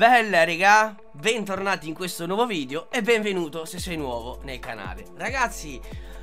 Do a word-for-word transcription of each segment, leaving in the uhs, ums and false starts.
Bella raga, bentornati in questo nuovo video e benvenuto se sei nuovo nel canale. Ragazzi,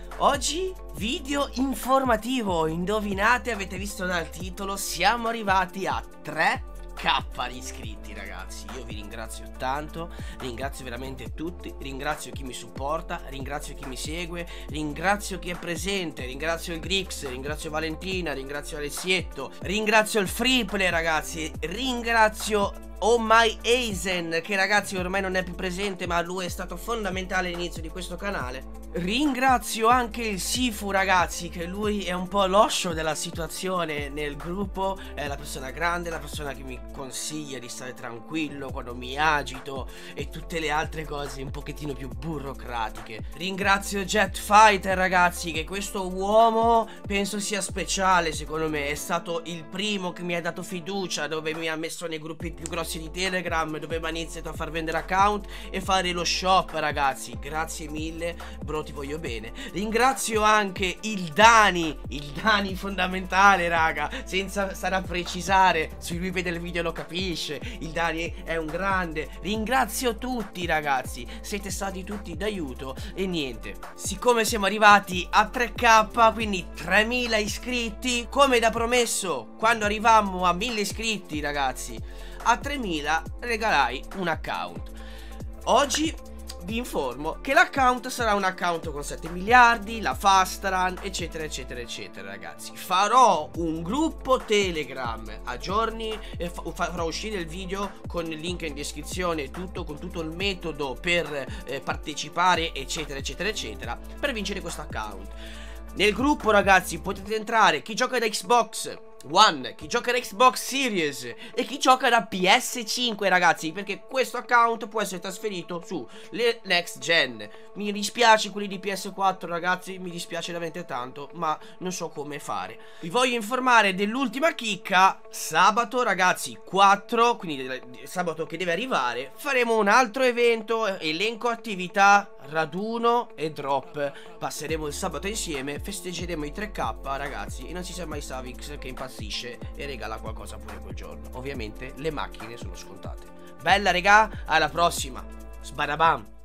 oggi video informativo. Indovinate, avete visto dal titolo, siamo arrivati a tre K di iscritti ragazzi. Io vi ringrazio tanto, ringrazio veramente tutti, ringrazio chi mi supporta, ringrazio chi mi segue, ringrazio chi è presente, ringrazio il Grix, ringrazio Valentina, ringrazio Alessietto, ringrazio il Friple ragazzi, ringrazio Oh My Aizen, che ragazzi ormai non è più presente, ma lui è stato fondamentale all'inizio di questo canale. Ringrazio anche il Sifu ragazzi, che lui è un po' l'oscio della situazione nel gruppo, è la persona grande, la persona che mi consiglia di stare tranquillo quando mi agito e tutte le altre cose un pochettino più burocratiche. Ringrazio Jetfighter ragazzi, che questo uomo penso sia speciale secondo me, è stato il primo che mi ha dato fiducia, dove mi ha messo nei gruppi più grossi di Telegram, dove mi ha iniziato a far vendere account e fare lo shop ragazzi. Grazie mille bro, ti voglio bene. Ringrazio anche il Dani, il Dani fondamentale raga, senza stare a precisare, se lui vede il video lo capisce, il Dani è un grande. Ringrazio tutti ragazzi, siete stati tutti d'aiuto. E niente, siccome siamo arrivati a tre K, quindi tremila iscritti, come da promesso quando arrivammo a mille iscritti ragazzi, a tremila regalai un account. Oggi vi informo che l'account sarà un account con sette miliardi, la fast run, eccetera eccetera eccetera ragazzi. Farò un gruppo Telegram a giorni e fa farò uscire il video con il link in descrizione e tutto, con tutto il metodo per eh, partecipare eccetera eccetera eccetera, per vincere questo account. Nel gruppo ragazzi potete entrare chi gioca da Xbox One, chi gioca da Xbox Series e chi gioca da P S cinque ragazzi, perché questo account può essere trasferito su le next gen. Mi dispiace quelli di P S quattro ragazzi, mi dispiace veramente tanto, ma non so come fare. Vi voglio informare dell'ultima chicca. Sabato ragazzi quattro, quindi sabato che deve arrivare, faremo un altro evento, elenco attività, raduno e drop. Passeremo il sabato insieme, festeggeremo i tre K ragazzi, e non si sa mai Savix che impazzisce e regala qualcosa pure quel giorno. Ovviamente le macchine sono scontate. Bella regà, alla prossima. Sbadabam.